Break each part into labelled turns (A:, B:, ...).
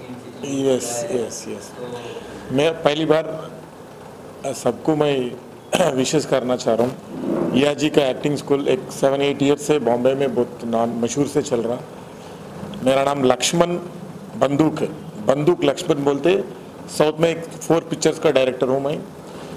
A: Yes yes yes. मैं पहली बार सबको मैं विशेष करना चाह रहा हूँ। या जी का एक्टिंग स्कूल एक 7-8 ईयर से बॉम्बे में बहुत नाम मशहूर से चल रहा। मेरा नाम लक्ष्मण बंदूक है, बंदूक लक्ष्मण बोलते। साउथ में एक 4 पिक्चर्स का डायरेक्टर हूँ मैं।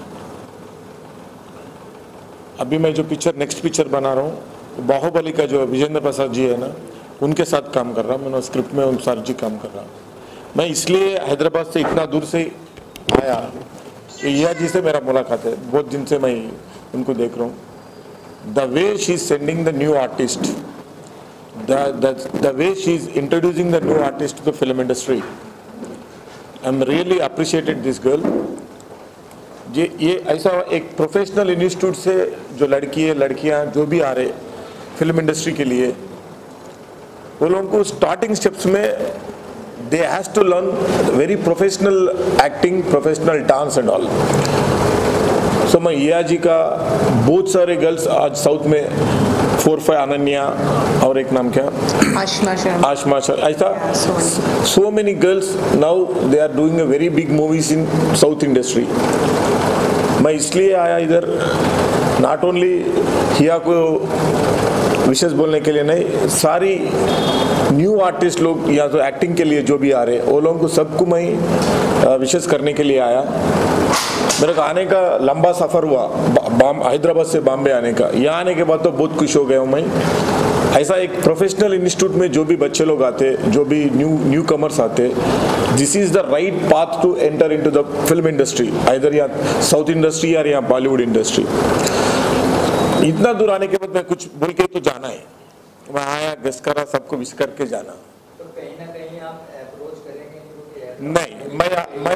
A: अभी मैं जो पिक्चर नेक्स्ट पिक्चर बना रहा हूँ बाहुबली का, जो विजेंद्र प्रसाद जी है ना, उनके साथ काम कर रहा हूँ। मैंने स्क्रिप्ट में उन सार जी काम कर रहा हूँ। मैं इसलिए हैदराबाद से इतना दूर से आया। या जी से मेरा मुलाकात है, बहुत दिन से मैं उनको देख रहा हूँ। The way she is sending the new artist, the way she is introducing the new artist to the film industry, I'm really appreciated this girl. ये ऐसा एक प्रोफेशनल इंस्टीट्यूट से जो लड़की है, लड़कियां जो भी आ रहे फिल्म इंडस्ट्री के लिए, वो लोगों को स्टार्टिंग स्टेप्स में they has to learn very professional acting, professional dance and all. So मैं या जी का बहुत सारे गर्ल्स आज साउथ में 4-5 अनन्या और एक नाम क्या
B: आशमा शर्मा
A: ऐसा so many girls now they are doing a very big movies in South industry. मैं इसलिए आया इधर, नॉट ओनली हिया को विशेष बोलने के लिए नहीं, सारी न्यू आर्टिस्ट लोग या तो एक्टिंग के लिए जो भी आ रहे वो लोगों को सबको मैं विशेष करने के लिए आया। मेरे को आने का लंबा सफ़र हुआ हैदराबाद से बॉम्बे आने का। यहाँ आने के बाद तो बहुत खुश हो गया हूँ मैं। ऐसा एक प्रोफेशनल इंस्टीट्यूट में जो भी बच्चे लोग आते, जो भी न्यू कमर्स आते, this is the right path to enter into the film industry, either या साउथ इंडस्ट्री या बॉलीवुड इंडस्ट्री। इतना दूर आने के बाद मैं कुछ बोल के तो जाना है, मैं आया गस करा, सबको विश करके जाना।
C: तो कहीं ना कहीं आप अप्रोच करेंगे
A: नहीं, मैं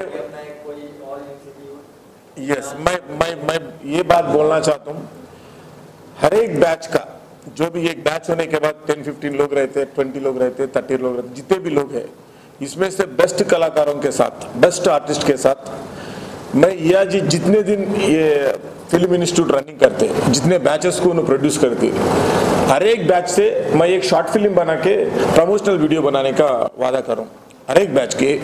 A: यस मैं ये बात बोलना चाहता हूँ, हर एक बैच का जो भी एक बैच होने के बाद 10-15 लोग रहते, 20 लोग रहते, 30 लोग रहते, जितने भी लोग हैं, इसमें से बेस्ट कलाकारों के साथ, बेस्ट आर्टिस्ट के साथ मैं या जी जितने दिन ये फिल्म इंस्टीट्यूट रनिंग करते, जितने बैचेस को उन्हें प्रोड्यूस करते, हर एक बैच से मैं एक शॉर्ट फिल्म बना के प्रमोशनल वीडियो बनाने का वादा करूँ। हर एक बैच के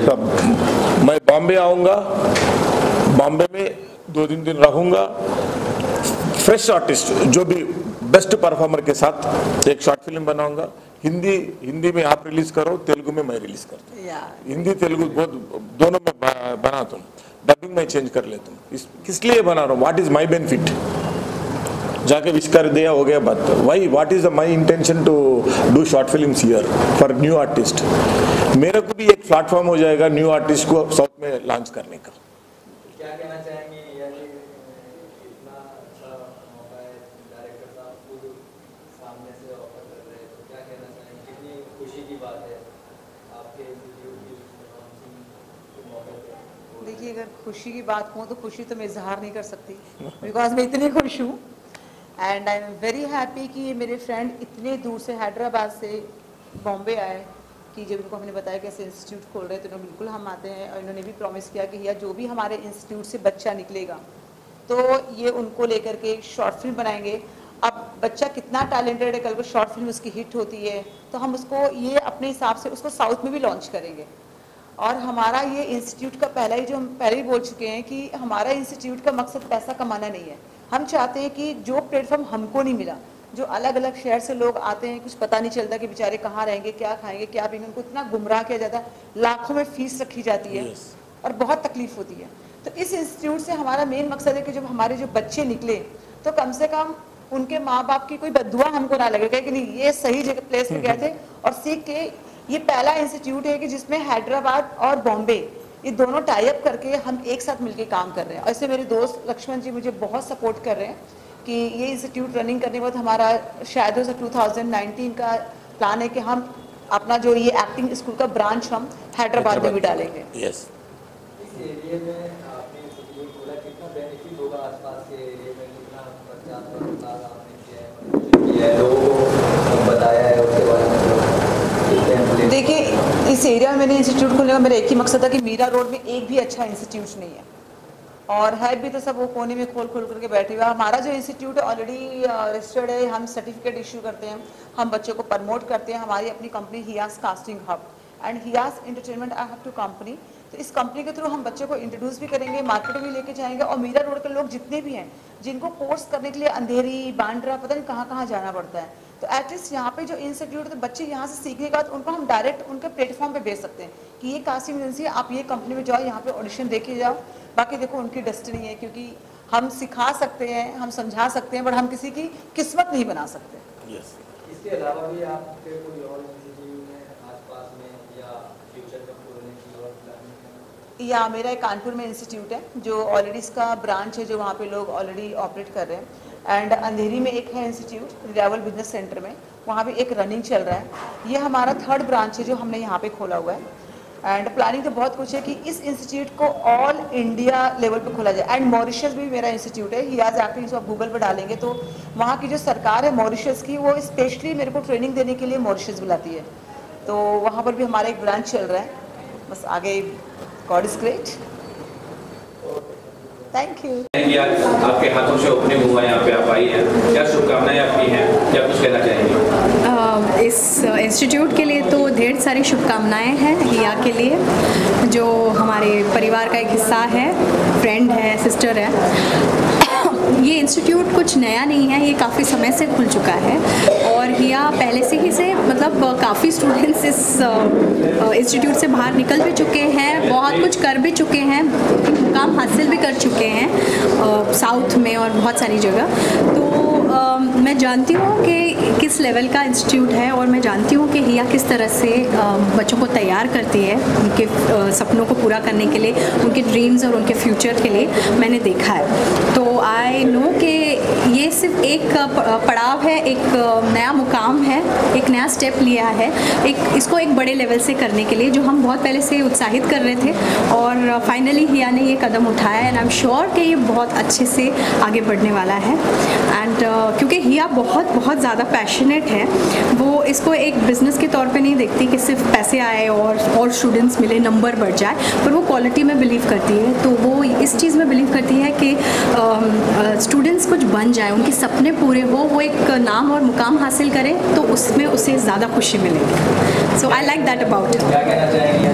A: मैं बॉम्बे आऊँगा, बॉम्बे में 2-3 दिन रहूँगा, फ्रेश आर्टिस्ट जो भी बेस्ट परफॉर्मर के साथ एक शॉर्ट फिल्म बनाऊंगा। हिंदी में आप रिलीज करो, तेलुगु में मैं रिलीज करता हूँ। हिंदी तेलुगु दोनों में बनाता हूँ, डबिंग में चेंज कर लेता हूँ। किस लिए बना रहा हूँ, व्हाट इज माई बेनिफिट, जाके विश कर दिया हो गया बात। Why what is my intention to do short films here for new artist. मेरे को भी एक प्लेटफॉर्म हो जाएगा न्यू आर्टिस्ट को साउथ में लॉन्च करने का।
C: क्या कहना चाहेंगे, इतना अच्छा मौका है, डायरेक्टर साहब खुद सामने से ऑफर कर रहे हैं, तो क्या कहना चाहेंगे, कितनी खुशी की बात है आपके इंस्टीट्यूट की मौके पे?
B: देखिए, अगर खुशी की बात कहूँ तो खुशी तो मैं इजहार नहीं कर सकती, बिकॉज मैं इतनी खुश हूँ। And I am very happy कि मेरे फ्रेंड इतने दूर से हैदराबाद से बॉम्बे आए, कि जब इनको हमने बताया कि ऐसे इंस्टीट्यूट खोल रहे हैं तो इन्होंने बिल्कुल हम आते हैं। और इन्होंने भी प्रॉमिस किया कि या जो भी हमारे इंस्टीट्यूट से बच्चा निकलेगा तो ये उनको लेकर के शॉर्ट फिल्म बनाएंगे। अब बच्चा कितना टैलेंटेड है, कल को शॉर्ट फिल्म उसकी हिट होती है तो हम उसको ये अपने हिसाब से उसको साउथ में भी लॉन्च करेंगे। और हमारा ये इंस्टीट्यूट का पहला ही, जो हम पहले ही बोल चुके हैं कि हमारा इंस्टीट्यूट का मकसद पैसा कमाना नहीं है। हम चाहते हैं कि जो प्लेटफॉर्म हमको नहीं मिला, जो अलग अलग शहर से लोग आते हैं, कुछ पता नहीं चलता कि बेचारे कहाँ रहेंगे, क्या खाएंगे, क्या पिएंगे, उनको इतना गुमराह किया जाता है, लाखों में फीस रखी जाती है और बहुत तकलीफ होती है। तो इस इंस्टीट्यूट से हमारा मेन मकसद है कि जब हमारे जो बच्चे निकले तो कम से कम उनके माँ बाप की कोई बद्दुआ हमको ना लगे कि नहीं ये सही जगह प्लेस पे गए थे और सीख के। ये पहला इंस्टीट्यूट है कि जिसमें हैदराबाद और बॉम्बे ये दोनों टाई अप करके हम एक साथ मिलकर काम कर रहे हैं। ऐसे मेरे दोस्त लक्ष्मण जी मुझे बहुत सपोर्ट कर रहे हैं कि ये इंस्टीट्यूट रनिंग करने के बाद हमारा शायद 2019 का प्लान है कि हम अपना जो ये एक्टिंग स्कूल का ब्रांच हम हैदराबाद में भी डालेंगे।
A: यस।
C: इस एरिया में आपने इंस्टीट्यूट खोला, कितना बेनिफिट होगा आसपास के एरिया में, कितना प्रचार आपने किया है, लोगों को बताया है उसके बारे में?
B: देखिए, इस एरिया में मैंने इंस्टीट्यूट खोलने का मेरा एक ही मकसद था कि मीरा रोड में एक भी अच्छा इंस्टीट्यूट नहीं है, और है भी तो सब वो कोने में खोल करके बैठे हुए। हमारा जो इंस्टीट्यूट है ऑलरेडी रजिस्टर्ड है, हम सर्टिफिकेट इशू करते हैं, हम बच्चों को प्रमोट करते हैं। हमारी अपनी company Hiya's casting hub, and Hiya's entertainment I have two company. तो इस कंपनी के थ्रू हम बच्चों को इंट्रोड्यूस भी करेंगे, मार्केट में लेके जाएंगे, और मीरा रोड के लोग जितने भी हैं जिनको कोर्स करने के लिए अंधेरी, बांद्रा, पता नहीं कहाँ कहाँ जाना पड़ता है, तो एटलीस्ट यहाँ पे जो इंस्टीट्यूट है, बच्चे यहाँ से सीखने के बाद उनको हम डायरेक्ट उनके प्लेटफॉर्म पे भेज सकते हैं कि ये कासिम एजेंसी है, आप ये कंपनी में जाओ, यहाँ पे ऑडिशन दे के जाओ। बाकी देखो उनकी डेस्टिनी है, क्योंकि हम सिखा सकते हैं, हम समझा सकते हैं, बट हम किसी की किस्मत नहीं बना सकते।
A: Yes.
C: इसके अलावा भी आपके कोई और इंस्टीट्यूट है आसपास में या फ्यूचर में खोलने की और प्लानिंग है?
B: या मेरा एक कानपुर में इंस्टीट्यूट है जो ऑलरेडी इसका ब्रांच है, जो वहाँ पे लोग ऑलरेडी ऑपरेट कर रहे हैं। एंड अंधेरी में एक है इंस्टीट्यूट रिवाइवल बिजनेस सेंटर में, वहाँ भी एक रनिंग चल रहा है। ये हमारा 3rd ब्रांच है जो हमने यहाँ पे खोला हुआ है। एंड प्लानिंग तो बहुत कुछ है कि इस इंस्टीट्यूट को ऑल इंडिया लेवल पे खोला जाए। एंड मॉरिशस भी मेरा इंस्टीट्यूट है, हियाज एक्टिंग, इसको आप गूगल पर डालेंगे तो वहाँ की जो सरकार है मॉरिशस की, वो स्पेशली मेरे को ट्रेनिंग देने के लिए मॉरिशस बुलाती है। तो वहाँ पर भी हमारा एक ब्रांच चल रहा है। बस आगे God is great. Thank you.
D: आपके हाथों से ओपनिंग हुआ, यहाँ पे आप आई हैं, क्या शुभकामनाएं आपकी हैं, क्या कुछ कहना चाहेंगे?
E: इस इंस्टीट्यूट के लिए तो ढेर सारी शुभकामनाएं हैं हिया के लिए, जो हमारे परिवार का एक हिस्सा है, फ्रेंड है, सिस्टर है। ये इंस्टीट्यूट कुछ नया नहीं है, ये काफ़ी समय से खुल चुका है और हिया पहले से ही से मतलब काफ़ी स्टूडेंट्स इस इंस्टीट्यूट से बाहर निकल भी चुके हैं, बहुत कुछ कर भी चुके हैं, मुकाम हासिल भी कर चुके हैं साउथ में और बहुत सारी जगह। तो मैं जानती हूँ कि किस लेवल का इंस्टीट्यूट है और मैं जानती हूँ कि हिया किस तरह से बच्चों को तैयार करती है उनके सपनों को पूरा करने के लिए, उनके ड्रीम्स और उनके फ्यूचर के लिए मैंने देखा है। तो आई नो कि ये सिर्फ एक पड़ाव है, एक नया मुकाम है, एक नया स्टेप लिया है इसको एक बड़े लेवल से करने के लिए, जो हम बहुत पहले से उत्साहित कर रहे थे और फाइनली हिया ने ये कदम उठाया एंड आई एम श्योर कि ये बहुत अच्छे से आगे बढ़ने वाला है। एंड क्योंकि हिया बहुत ज़्यादा पैशनेट है, वो इसको एक बिज़नेस के तौर पे नहीं देखती कि सिर्फ पैसे आए और स्टूडेंट्स मिले, नंबर बढ़ जाए, पर वो क्वालिटी में बिलीव करती है। तो वो इस चीज़ में बिलीव करती है कि स्टूडेंट्स कुछ बन जाए, उनके सपने पूरे हो, वो एक नाम और मुकाम हासिल करें, तो उसमें उसे ज़्यादा खुशी मिलेगी। So I like that about.
C: क्या कहना चाहेंगे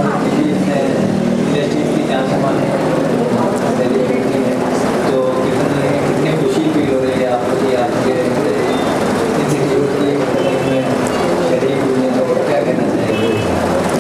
C: इंडस्ट्री की जान संभालने सेलिब्रिटी है तो कितनी खुशी फील हो रही है आपको कि आपके इंस्टीट्यूट की शरीक हुए, तो क्या कहना चाहेंगे?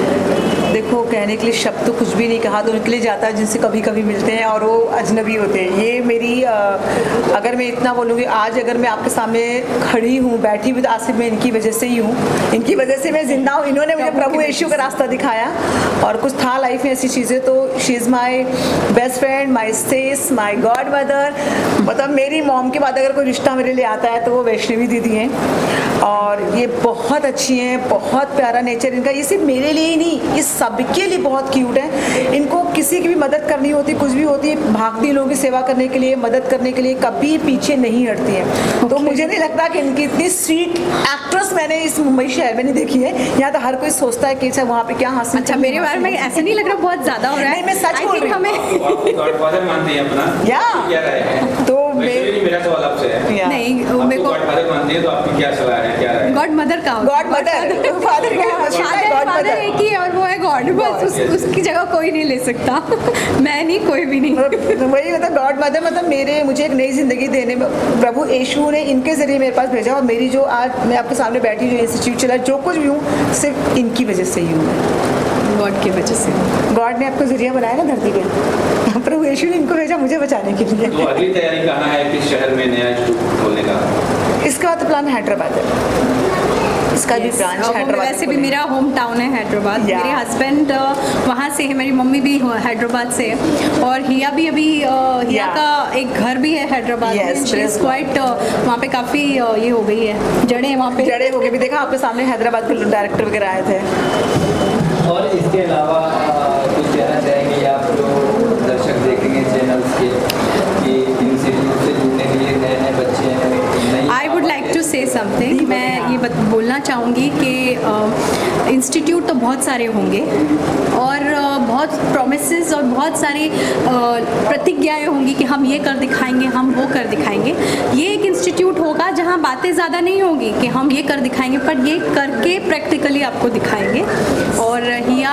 B: देखो, कहने के लिए शब्द तो कुछ भी नहीं कहा, तो निकले जाता है जिनसे कभी कभी मिलते हैं और वो अजनबी होते हैं। ये मेरी अगर मैं इतना बोलूँगी, आज अगर मैं आपके सामने खड़ी हूँ, बैठी हुई, तो आज सिर्फ मैं इनकी वजह से ही हूँ, इनकी वजह से मैं जिंदा हूँ। इन्होंने मुझे प्रभु यीशु का रास्ता दिखाया और कुछ था लाइफ में ऐसी चीज़ें। तो she is my best friend, my sis, my godmother. मतलब मेरी मॉम के बाद अगर कोई रिश्ता मेरे लिए आता है तो वो वैष्णवी दीदी हैं और ये बहुत अच्छी हैं, बहुत प्यारा नेचर इनका। ये सिर्फ मेरे लिए ही नहीं, ये सबके लिए बहुत क्यूट है। इनको किसी की भी मदद करनी होती, कुछ भी होती है, भागती लोगों की सेवा करने के लिए, मदद करने के लिए, कभी पीछे नहीं हटती है। तो मुझे नहीं लगता कि इनकी इतनी स्वीट एक्ट्रेस मैंने इस मुंबई शहर में नहीं देखी है। यहाँ तो हर कोई सोचता है कि अच्छा वहाँ पे क्या हासिल।
E: अच्छा, मेरे बारे में ऐसे नहीं लग रहा बहुत ज़्यादा हो रहा है।
B: मैं सच बोल रही हूँ।
D: गॉडफादर मानते हैं अपना?
B: या
D: क्या राय है?
B: तो
D: मेरा सवाल आपसे है।
E: नहीं, मेरे को
D: गॉडफादर मानती है तो आपकी क्या सलाह है, क्या राय है?
E: गॉड मदर का,
B: गॉड मदर,
E: फादर एक ही है और वो है गॉड, बस उसकी जगह कोई नहीं ले सकता। मैं नहीं, कोई भी नहीं।
B: वही मतलब गॉड मदर, मतलब मुझे एक नई जिंदगी देने में प्रभु यीशु ने इनके जरिए मेरे पास भेजा। और मेरी जो आज मैं आपके सामने बैठी, जो इंस्टीट्यूट चला, जो कुछ भी हूँ, सिर्फ इनकी वजह से ही हूँ,
E: गॉड की वजह से।
B: गॉड ने आपको जरिया बनाया ना धरती पे, प्रभु यीशु ने इनको भेजा मुझे बचाने के लिए।
D: तो अगली तैयारी कहाँ है किस शहर में नया इंस्टीट्यूट खोलने का?
B: इसका बाद प्लान हैदराबाद है, इसका भी ब्रांच हैदराबाद।
E: वैसे भी मेरा होम टाउन है हैदराबाद। मेरे हस्बैंड वहाँ से है, मेरी मम्मी भी हैदराबाद से है और हिया भी अभी हिया का एक घर भी है हैदराबाद में। शी इज क्वाइट वहाँ पे काफ़ी ये हो गई है, जड़े वहाँ पे
B: जड़े हो गए भी। देखा आपके सामने हैदराबाद के डायरेक्टर वगैरह आए थे।
C: और इसके अलावा कुछ कहना चाहेंगे आप जो दर्शक देखेंगे चैनल्स के कि इंस्टीट्यूट से जुड़ने के लिए नए बच्चे हैं?
E: I would like to say something. मैं ये बोलना चाहूँगी कि इंस्टीट्यूट तो बहुत सारे होंगे और बहुत बहुत प्रोमिसेस और बहुत सारी प्रतिज्ञाएं होंगी कि हम ये कर दिखाएंगे, हम वो कर दिखाएंगे। ये एक इंस्टीट्यूट होगा जहाँ बातें ज़्यादा नहीं होगी कि हम ये कर दिखाएंगे, पर ये करके प्रैक्टिकली आपको दिखाएंगे। और हिया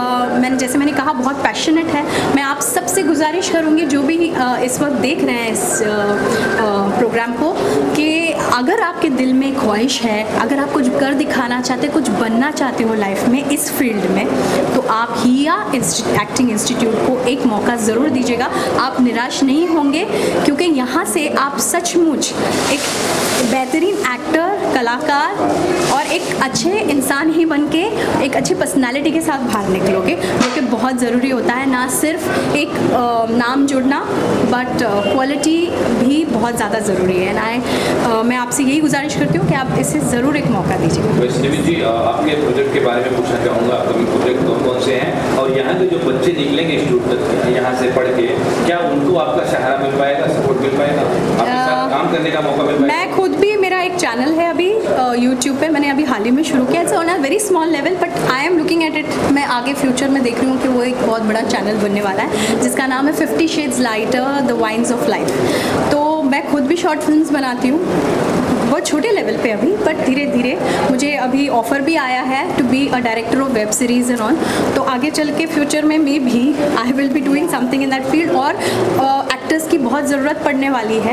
E: मैंने कहा बहुत पैशनेट है। मैं आप सबसे गुजारिश करूँगी जो भी इस वक्त देख रहे हैं इस प्रोग्राम को, कि अगर आपके दिल में ख्वाहिश है, अगर आप कुछ कर दिखाना चाहते, कुछ बनना चाहते हो लाइफ में इस फील्ड में, तो आप हिया एक्टिंग इंस्टीट्यूट को एक मौका ज़रूर दीजिएगा। आप निराश नहीं होंगे, क्योंकि यहाँ से आप सचमुच एक बेहतरीन एक्टर, कलाकार और एक अच्छे इंसान ही बन के एक अच्छी पर्सनालिटी के साथ बाहर निकलोगे, जो कि बहुत ज़रूरी होता है। ना सिर्फ एक नाम जुड़ना, बट क्वालिटी भी बहुत ज़्यादा ज़रूरी है। मैं आपसे यही गुजारिश करती हूँ कि आप इसे ज़रूर एक मौका दीजिए।
D: वैष्णवी जी, आपके प्रोजेक्ट के बारे में पूछना चाहूँगा, अपकमिंग प्रोजेक्ट कौन कौन से हैं, और यहाँ के जो बच्चे निकलेंगे इंस्टीट्यूट यहाँ से पढ़ के, क्या उनको आपका सहारा मिल पाएगा, सपोर्ट मिल पाएगा, आपके साथ काम करने का मौका मिल पाएगा?
E: मैं खुद भी, मेरा एक चैनल है अभी यूट्यूब पे, मैंने अभी हाल ही में शुरू किया। It's on a very small level, but I am looking at it. मैं आगे फ्यूचर में देख रही हूँ कि वो एक बहुत बड़ा चैनल बनने वाला है, जिसका नाम है 50 Shades Lighter the wines of life. तो मैं खुद भी शॉर्ट फिल्म्स बनाती हूँ, बहुत छोटे लेवल पे अभी, बट धीरे धीरे मुझे अभी ऑफ़र भी आया है to be a director of web series and on. तो आगे चल के फ्यूचर में मे भी I will be doing something in that field. और एक्टर्स की बहुत ज़रूरत पड़ने वाली है।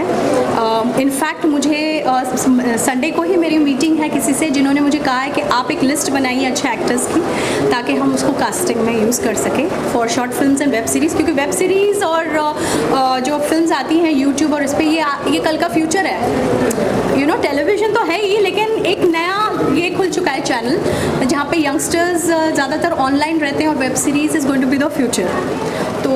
E: इनफैक्ट मुझे संडे को ही मेरी मीटिंग है किसी से, जिन्होंने मुझे कहा है कि आप एक लिस्ट बनाइए अच्छे एक्टर्स की, ताकि हम उसको कास्टिंग में यूज़ कर सकें for short films and web series. क्योंकि वेब सीरीज़ और जो फिल्म्स आती हैं यूट्यूब और इस पर, ये कल का फ्यूचर है। यू नो, टेलीविज़न तो है ही, लेकिन एक नया ये खुल चुका है चैनल, जहाँ पे यंगस्टर्स ज़्यादातर ऑनलाइन रहते हैं, और web series is going to be the future. तो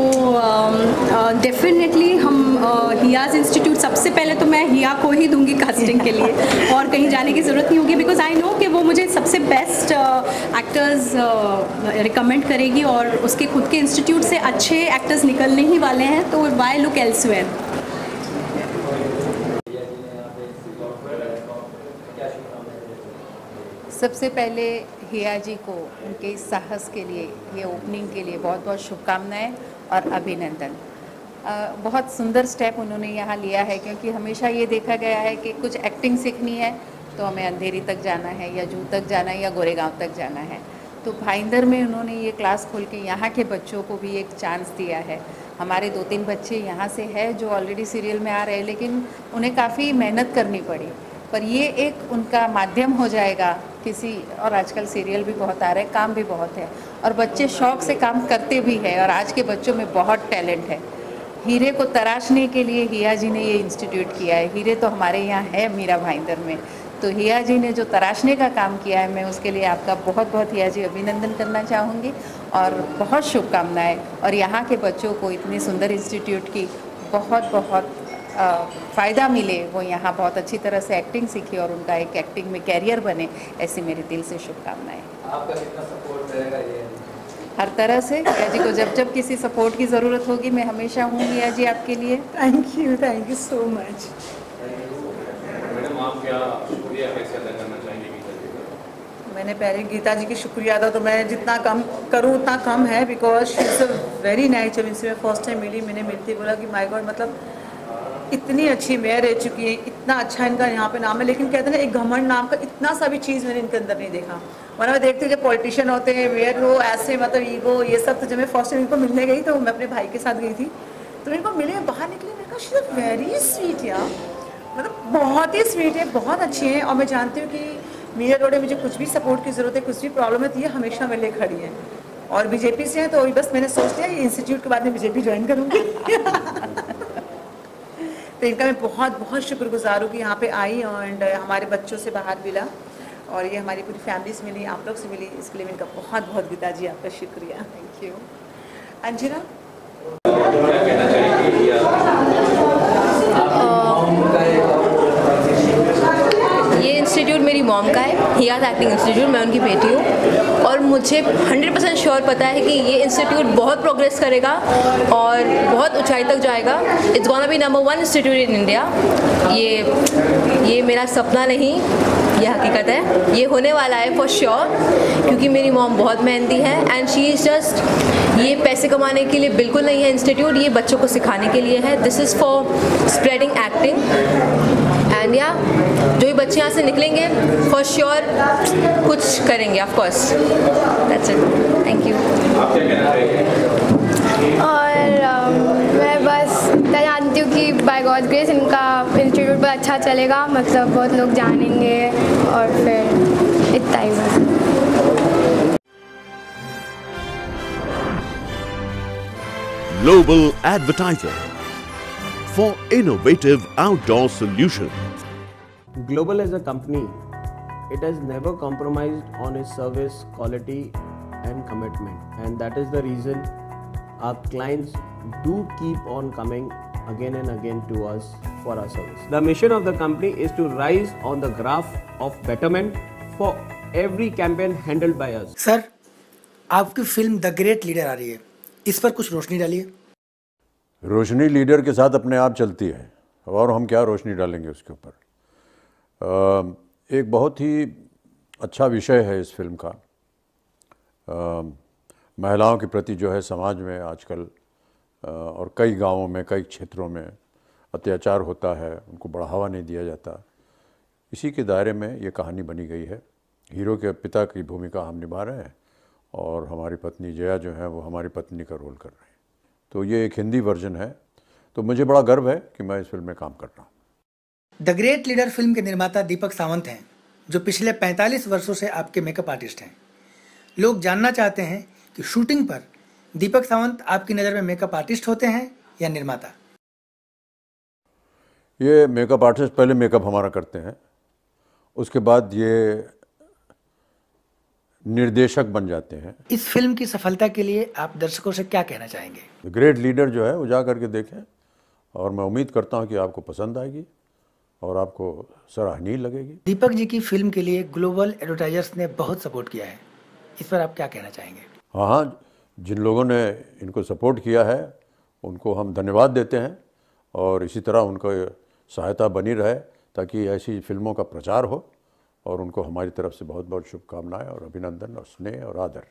E: डेफिनेटली हम हियाज़ इंस्टीट्यूट, सबसे पहले तो मैं हिया को ही दूंगी कास्टिंग के लिए, और कहीं जाने की ज़रूरत नहीं होगी, बिकॉज आई नो कि वो मुझे सबसे बेस्ट एक्टर्स रिकमेंड करेगी, और उसके खुद के इंस्टीट्यूट से अच्छे एक्टर्स निकलने ही वाले हैं, तो वाई लुक एल्सवेयर।
F: सबसे पहले हिया जी को उनके इस साहस के लिए, ये ओपनिंग के लिए बहुत बहुत शुभकामनाएं और अभिनंदन। बहुत सुंदर स्टेप उन्होंने यहाँ लिया है, क्योंकि हमेशा ये देखा गया है कि कुछ एक्टिंग सीखनी है तो हमें अंधेरी तक जाना है, या जू तक जाना है, या गोरेगांव तक जाना है। तो भाईंदर में उन्होंने ये क्लास खोल के यहाँ के बच्चों को भी एक चांस दिया है। हमारे 2-3 बच्चे यहाँ से हैं जो ऑलरेडी सीरियल में आ रहे हैं, लेकिन उन्हें काफ़ी मेहनत करनी पड़ी, पर ये एक उनका माध्यम हो जाएगा किसी, और आजकल सीरियल भी बहुत आ रहे हैं, काम भी बहुत है, और बच्चे शौक़ से काम करते भी हैं, और आज के बच्चों में बहुत टैलेंट है। हीरे को तराशने के लिए हिया जी ने ये इंस्टीट्यूट किया है। हीरे तो हमारे यहाँ है मीरा भाईंदर में, तो हिया जी ने जो तराशने का काम किया है, मैं उसके लिए आपका बहुत बहुत हिया जी अभिनंदन करना चाहूँगी, और बहुत शुभकामनाएँ। और यहाँ के बच्चों को इतने सुंदर इंस्टीट्यूट की बहुत बहुत फ़ायदा मिले, वो यहाँ बहुत अच्छी तरह से एक्टिंग सीखे और उनका एक एक्टिंग में कैरियर बने, ऐसी मेरे दिल से शुभकामनाएं।
C: आपका कितना सपोर्ट रहेगा ये?
F: हर तरह से हिया जी को जब जब किसी सपोर्ट की ज़रूरत होगी, मैं हमेशा हूँ हिया जी आपके लिए।
B: Thank you so much.
D: Madam, आप क्या शुक्रिया कैसे अदा करना चाहेंगे गीता जी का?
B: मैंने पहले गीता जी की शुक्रिया अदा, तो मैं जितना कम करूँ उतना कम है, because she is a very nice. जब इनसे मैं फर्स्ट टाइम मिली, मैंने मिलती बोला कि माय गॉड, मतलब इतनी अच्छी मेयर रह चुकी है, इतना अच्छा इनका यहाँ पे नाम है, लेकिन कहते हैं ना एक घमंड नाम का इतना सा भी चीज़ मैंने इनके अंदर नहीं देखा। वरना मैं देखती हूँ जब पॉलिटिशियन होते हैं, मेयर हो ऐसे, मतलब ईगो ये सब। तो जब मैं फर्स्ट टाइम इनको मिलने गई, तो मैं अपने भाई के साथ गई थी, तो इनको मिले, बाहर निकले, मैंने कहा शी इज़ वेरी स्वीट यार, मतलब बहुत ही स्वीट है, बहुत अच्छी है। और मैं जानती हूँ कि मीरा रोड में मुझे कुछ भी सपोर्ट की ज़रूरत है, कुछ भी प्रॉब्लम है, तो ये हमेशा मेरे लिए खड़ी है। और बीजेपी से हैं, तो बस मैंने सोच लिया ये इंस्टीट्यूट के बाद में बीजेपी ज्वाइन करूँगी। तो इनका मैं बहुत बहुत शुक्रगुजार हूँ कि यहाँ पे आई, एंड हमारे बच्चों से बाहर मिला, और ये हमारी पूरी फैमिली से मिली, आप लोग से मिली, इसके लिए इनका बहुत बहुत गीता जी आपका शुक्रिया। Thank you. अंजना,
D: क्या कहना चाहेंगे?
G: ये इंस्टीट्यूट मेरी मॉम का है, हियाज़ एक्टिंग इंस्टीट्यूट, मैं उनकी बेटी हूँ, और मुझे 100% श्योर पता है कि ये इंस्टीट्यूट बहुत प्रोग्रेस करेगा और बहुत ऊंचाई तक जाएगा। It's gonna be number 1 institute in India. ये मेरा सपना नहीं, ये हकीकत है, ये होने वाला है फॉर श्योर, क्योंकि मेरी मॉम बहुत मेहनती है एंड शी इज़ जस्ट, ये पैसे कमाने के लिए बिल्कुल नहीं है इंस्टीट्यूट, ये बच्चों को सिखाने के लिए है। This is for spreading acting and या जो भी बच्चे यहाँ से निकलेंगे फॉर श्योर कुछ करेंगे, of course. That's it, thank you.
D: आप क्या कहना चाहेंगे?
H: और मैं बस इतना जानती हूँ कि बाय गॉड ग्रेस इनका इंस्टीट्यूट बहुत अच्छा चलेगा, मतलब बहुत लोग जानेंगे और फिर इतना ही बस।
I: Global Advertiser for innovative outdoor solutions.
J: Global as a company, it has never compromised on its service quality and commitment, and that is the reason our clients do keep on coming again and again to us for our service. The mission of the company is to rise on the graph of betterment for every campaign handled by us.
K: Sir, आपकी film the great leader आ रही है, इस पर कुछ रोशनी डालिए।
L: रोशनी leader के साथ अपने आप चलती है और हम क्या रोशनी डालेंगे उसके ऊपर। एक बहुत ही अच्छा विषय है इस फिल्म का। महिलाओं के प्रति जो है समाज में आजकल और कई गांवों में, कई क्षेत्रों में अत्याचार होता है, उनको बढ़ावा नहीं दिया जाता। इसी के दायरे में ये कहानी बनी गई है। हीरो के पिता की भूमिका हम निभा रहे हैं और हमारी पत्नी जया जो है वो हमारी पत्नी का रोल कर रहे हैं। तो ये एक हिंदी वर्जन है, तो मुझे बड़ा गर्व है कि मैं इस फिल्म में काम कर रहा हूँ।
K: द ग्रेट लीडर फिल्म के निर्माता दीपक सावंत हैं, जो पिछले 45 वर्षों से आपके मेकअप आर्टिस्ट हैं। लोग जानना चाहते हैं कि शूटिंग पर दीपक सावंत आपकी नज़र में मेकअप आर्टिस्ट होते हैं या निर्माता?
L: ये मेकअप आर्टिस्ट पहले मेकअप हमारा करते हैं, उसके बाद ये निर्देशक बन जाते हैं।
K: इस फिल्म की सफलता के लिए आप दर्शकों से क्या कहना चाहेंगे?
L: द ग्रेट लीडर जो है वो जा करके देखें और मैं उम्मीद करता हूँ कि आपको पसंद आएगी और आपको सराहनीय लगेगी।
K: दीपक जी की फिल्म के लिए ग्लोबल एडवर्टाइजर्स ने बहुत सपोर्ट किया है, इस पर आप क्या कहना चाहेंगे?
L: हाँ, जिन लोगों ने इनको सपोर्ट किया है उनको हम धन्यवाद देते हैं और इसी तरह उनको सहायता बनी रहे ताकि ऐसी फिल्मों का प्रचार हो, और उनको हमारी तरफ से बहुत बहुत शुभकामनाएं और अभिनंदन और स्नेह और आदर।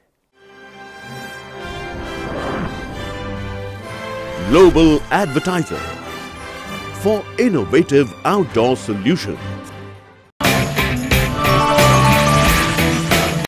I: Global Advertiser for innovative outdoor solutions.